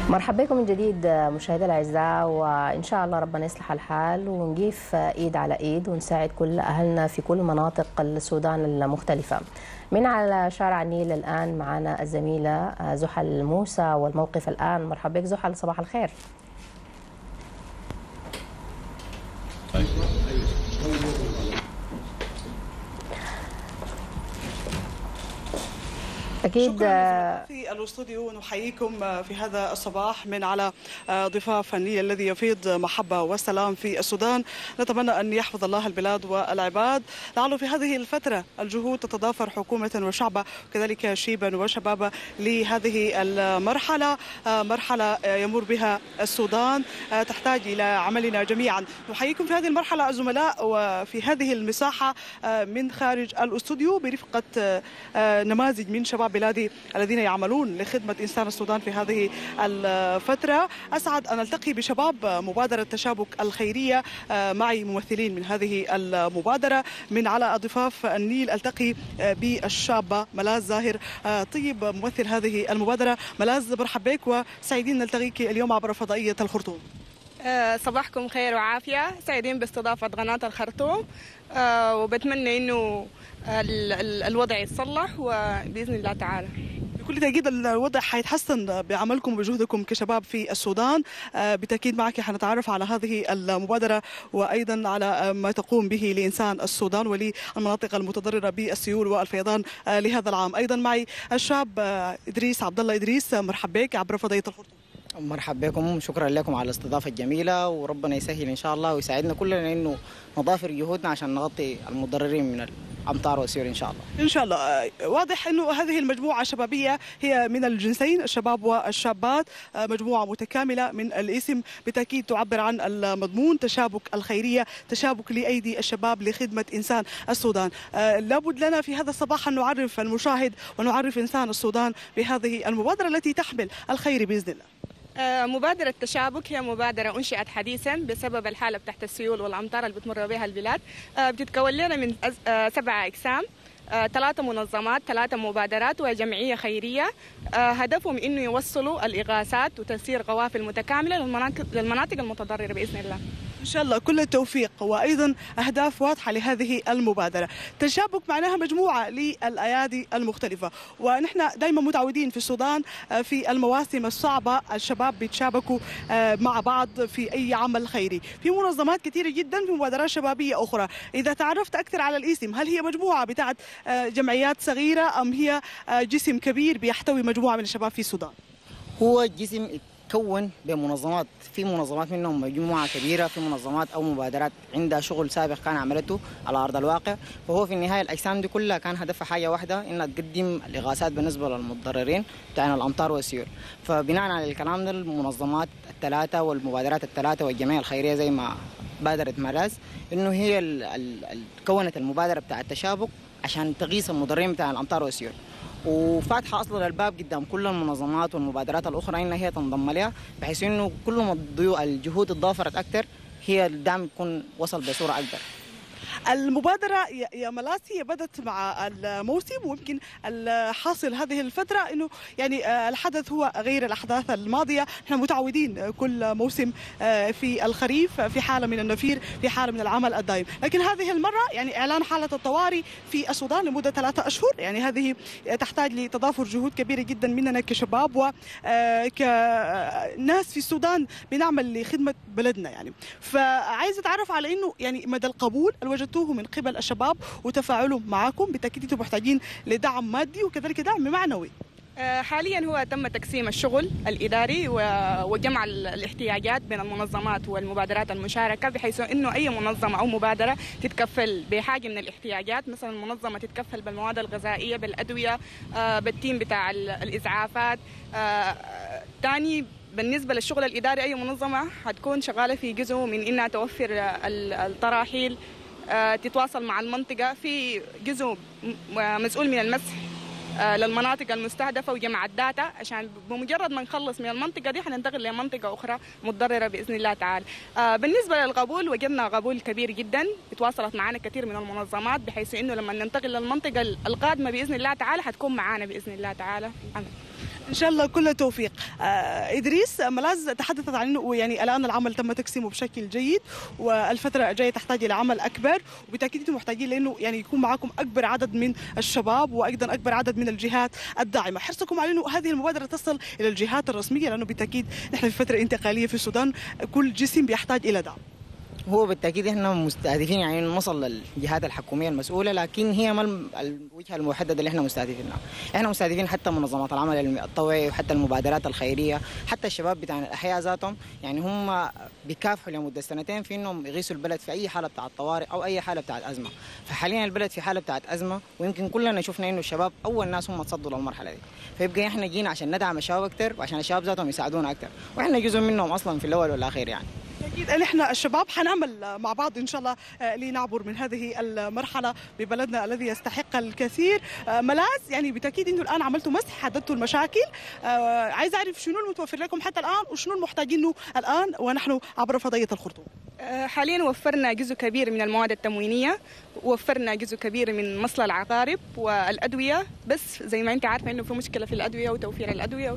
مرحبا بكم من جديد مشاهدينا الاعزاء، وان شاء الله ربنا يصلح الحال ونجيف ايد على ايد ونساعد كل اهلنا في كل مناطق السودان المختلفه. من على شارع النيل الان معنا الزميله زحل موسى والموقف الان. مرحبا بك زحل، صباح الخير. أكيد شكرا في الاستوديو. نحييكم في هذا الصباح من على ضفاف النيل الذي يفيض محبة والسلام في السودان. نتمنى أن يحفظ الله البلاد والعباد. لعله في هذه الفترة الجهود تتضافر حكومة وشعبا وكذلك شيبا وشبابا لهذه المرحلة، مرحلة يمر بها السودان تحتاج إلى عملنا جميعا. نحييكم في هذه المرحلة الزملاء وفي هذه المساحة من خارج الاستوديو برفقة نماذج من شباب بلادي الذين يعملون لخدمة إنسان السودان في هذه الفترة. أسعد أن ألتقي بشباب مبادرة تشابك الخيرية. معي ممثلين من هذه المبادرة. من على ضفاف النيل ألتقي بالشابة ملاذ زاهر، طيب ممثل هذه المبادرة. ملاذ مرحبا بك وسعيدين نلتقيك اليوم عبر فضائية الخرطوم. صباحكم خير وعافية، سعيدين باستضافة قناة الخرطوم، وبتمنى إنه الوضع يتصلح وبإذن الله تعالى. بكل تأكيد الوضع حيتحسن بعملكم وبجهودكم كشباب في السودان. بالتأكيد معك حنتعرف على هذه المبادرة وأيضا على ما تقوم به لإنسان السودان وللمناطق المتضررة بالسيول والفيضان لهذا العام. أيضا معي الشاب إدريس عبد الله. إدريس مرحبا بك عبر فضائية الخرطوم. مرحبا بكم، شكرا لكم على الاستضافة الجميلة، وربنا يسهل إن شاء الله ويساعدنا كلنا إنه نضافر جهودنا عشان نغطي المتضررين من الأمطار والسيول إن شاء الله. إن شاء الله. واضح إنه هذه المجموعة الشبابية هي من الجنسين الشباب والشابات، مجموعة متكاملة من الاسم، بالتأكيد تعبر عن المضمون تشابك الخيرية، تشابك لأيدي الشباب لخدمة إنسان السودان. لابد لنا في هذا الصباح أن نعرف المشاهد ونعرف إنسان السودان بهذه المبادرة التي تحمل الخير بإذن الله. مبادرة تشابك هي مبادرة أنشئت حديثا بسبب الحالة بتاعت السيول والأمطار اللي بتمر بها البلاد. بتتكون لنا من 7 أقسام، 3 منظمات، 3 مبادرات وجمعية خيرية. هدفهم إنه يوصلوا الإغاثات وتسيير قوافل متكاملة للمناطق المتضررة بإذن الله. إن شاء الله كل التوفيق، وأيضا أهداف واضحة لهذه المبادرة. تشابك معناها مجموعة للأيادي المختلفة، ونحن دائما متعودين في السودان في المواسم الصعبة الشباب بيتشابكوا مع بعض في أي عمل خيري. في منظمات كثيرة جدا، في مبادرات شبابية أخرى. إذا تعرفت أكثر على الاسم، هل هي مجموعة بتاعت جمعيات صغيرة أم هي جسم كبير بيحتوي مجموعة من الشباب في السودان؟ هو جسم يتكون بمنظمات، في منظمات منهم مجموعة كبيرة، في منظمات أو مبادرات عندها شغل سابق كان عملته على أرض الواقع. فهو في النهاية الأجسام دي كلها كان هدفها حاجة واحدة، إنها تقدم الإغاثات بالنسبة للمتضررين بتاعنا الأمطار والسيول. فبناء على الكلام ده المنظمات ال3 والمبادرات ال3 والجمعية الخيرية زي ما بادرت ملاذ إنه هي كونت المبادرة بتاع التشابك عشان تغيث المضررين بتاع الأمطار والسيول، وفاتحه اصلا الباب قدام كل المنظمات والمبادرات الاخرى انها هي تنضم لها، بحيث انه كل ما الجهود اتضافرت اكثر هي الدعم يكون وصل بصوره اكبر. المبادرة يا ملاذ هي بدت مع الموسم، ويمكن الحاصل هذه الفترة انه يعني الحدث هو غير الاحداث الماضية. احنا متعودين كل موسم في الخريف في حالة من النفير، في حالة من العمل الدائم، لكن هذه المرة يعني اعلان حالة الطوارئ في السودان لمدة 3 أشهر. يعني هذه تحتاج لتضافر جهود كبيرة جدا مننا كشباب وكناس في السودان بنعمل لخدمة بلدنا. يعني فعايز اتعرف على انه يعني مدى القبول وجدتوه من قبل الشباب وتفاعلهم معكم. بالتأكيد انتم محتاجين لدعم مادي وكذلك دعم معنوي. حاليا هو تم تقسيم الشغل الإداري وجمع الاحتياجات بين المنظمات والمبادرات المشاركة، بحيث أنه أي منظمة أو مبادرة تتكفل بحاجة من الاحتياجات. مثلا المنظمة تتكفل بالمواد الغذائية، بالأدوية، بالتيم بتاع الإسعافات. تاني بالنسبة للشغل الإداري، أي منظمة حتكون شغالة في جزء من إنها توفر التراحيل، تتواصل مع المنطقة في جزء مسؤول من المسح للمناطق المستهدفة وجمع الداتا، عشان بمجرد ما نخلص من المنطقة دي حننتقل لمنطقة أخرى متضررة بإذن الله تعالى. بالنسبة للقبول وجدنا قبول كبير جدا، تواصلت معنا كثير من المنظمات، بحيث إنه لما ننتقل للمنطقة القادمة بإذن الله تعالى حتكون معنا بإذن الله تعالى. ان شاء الله كل توفيق. ادريس، ملاذ تحدثت عن انه يعني الان العمل تم تقسيمه بشكل جيد والفتره الجايه تحتاج الى عمل اكبر، وبالتاكيد انتم محتاجين لانه يعني يكون معكم اكبر عدد من الشباب وايضا اكبر عدد من الجهات الداعمه. حرصكم على انه هذه المبادره تصل الى الجهات الرسميه، لانه بالتاكيد نحن في فتره انتقاليه في السودان، كل جسم بيحتاج الى دعم. هو بالتاكيد احنا مستهدفين يعني نوصل للجهات الحكوميه المسؤوله، لكن هي ما الوجهه المحدده اللي احنا مستهدفينها. احنا مستهدفين حتى منظمات العمل الطوعي وحتى المبادرات الخيريه، حتى الشباب بتاع الاحياء ذاتهم، يعني هم بيكافحوا لمده سنتين في انهم يغيثوا البلد في اي حاله بتاعت طوارئ او اي حاله بتاعت ازمه. فحاليا البلد في حاله بتاعت ازمه، ويمكن كلنا شفنا انه الشباب اول ناس هم تصدوا للمرحله دي، فيبقى احنا جينا عشان ندعم الشباب اكثر وعشان الشباب ذاتهم يساعدونا اكثر، واحنا جزء منهم اصلا في الاول والاخير. يعني أكيد نحن الشباب حنعمل مع بعض إن شاء الله لنعبر من هذه المرحلة ببلدنا الذي يستحق الكثير. ملاذ، يعني بالتأكيد أنه الآن عملتوا مسح، حددتوا المشاكل، عايز أعرف شنو المتوفر لكم حتى الآن وشنو المحتاجينه الآن ونحن عبر فضائية الخرطوم. حاليا وفرنا جزء كبير من المواد التموينية، وفرنا جزء كبير من مصل العقارب والأدوية، بس زي ما أنت عارفة أنه في مشكلة في الأدوية وتوفير الأدوية،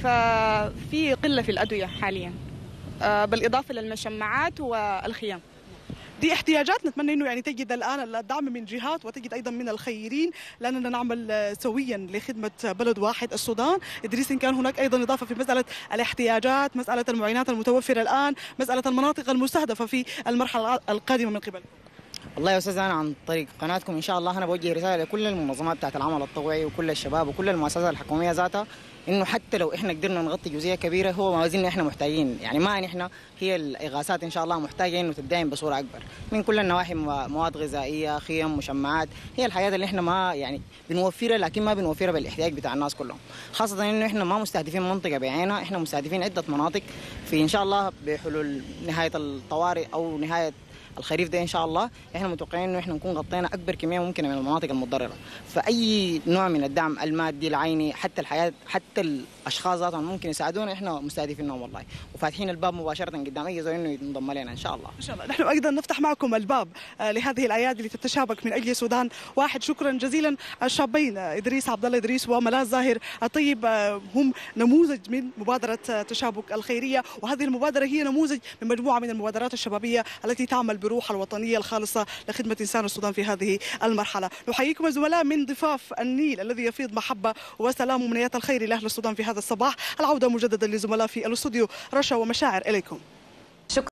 ففي قلة في الأدوية حاليا، بالإضافة للمشمعات والخيام. دي احتياجات نتمنى انه يعني تجد الان الدعم من جهات وتجد ايضا من الخيرين، لاننا نعمل سويا لخدمه بلد واحد السودان. ادريس، ان كان هناك ايضا اضافه في مساله الاحتياجات، مساله المعينات المتوفره الان، مساله المناطق المستهدفه في المرحله القادمه من قبلكم. والله يا استاذ، انا عن طريق قناتكم ان شاء الله انا بوجه رساله لكل المنظمات بتاعت العمل الطوعي وكل الشباب وكل المؤسسات الحكوميه ذاتها، انه حتى لو احنا قدرنا نغطي جزئيه كبيره هو ما زلنا احنا محتاجين، يعني ما نحن هي الاغاثات ان شاء الله محتاجه انه تدعم بصوره اكبر من كل النواحي، مواد غذائيه، خيم، مشمعات، هي الحاجات اللي احنا ما يعني بنوفرها، لكن ما بنوفرها بالاحتياج بتاع الناس كلهم، خاصه انه احنا ما مستهدفين منطقه بعينها، احنا مستهدفين عده مناطق في ان شاء الله بحلول نهايه الطوارئ او نهايه الخريف ده ان شاء الله. احنا متوقعين انه احنا نكون غطينا اكبر كميه ممكنه من المناطق المتضرره، فاي نوع من الدعم المادي العيني حتى الحياه حتى الاشخاص ذاتهم ممكن يساعدونا، احنا مستهدفينهم والله، وفاتحين الباب مباشره قدام اي زول انه ينضم لنا ان شاء الله. ان شاء الله نحن ايضا نفتح معكم الباب لهذه الايادي اللي تتشابك من اجل السودان واحد. شكرا جزيلا. الشابين ادريس عبد الله ادريس وملاذ زاهر الطيب هم نموذج من مبادره تشابك الخيريه، وهذه المبادره هي نموذج من مجموعه من المبادرات الشبابيه التي تعمل بروح الوطنيه الخالصه لخدمه انسان السودان في هذه المرحله. نحييكم الزملاء من ضفاف النيل الذي يفيض محبه وسلام ومنيات الخير لاهل السودان في هذا الصباح. العوده مجددا للزملاء في الاستوديو. رشا ومشاعر اليكم.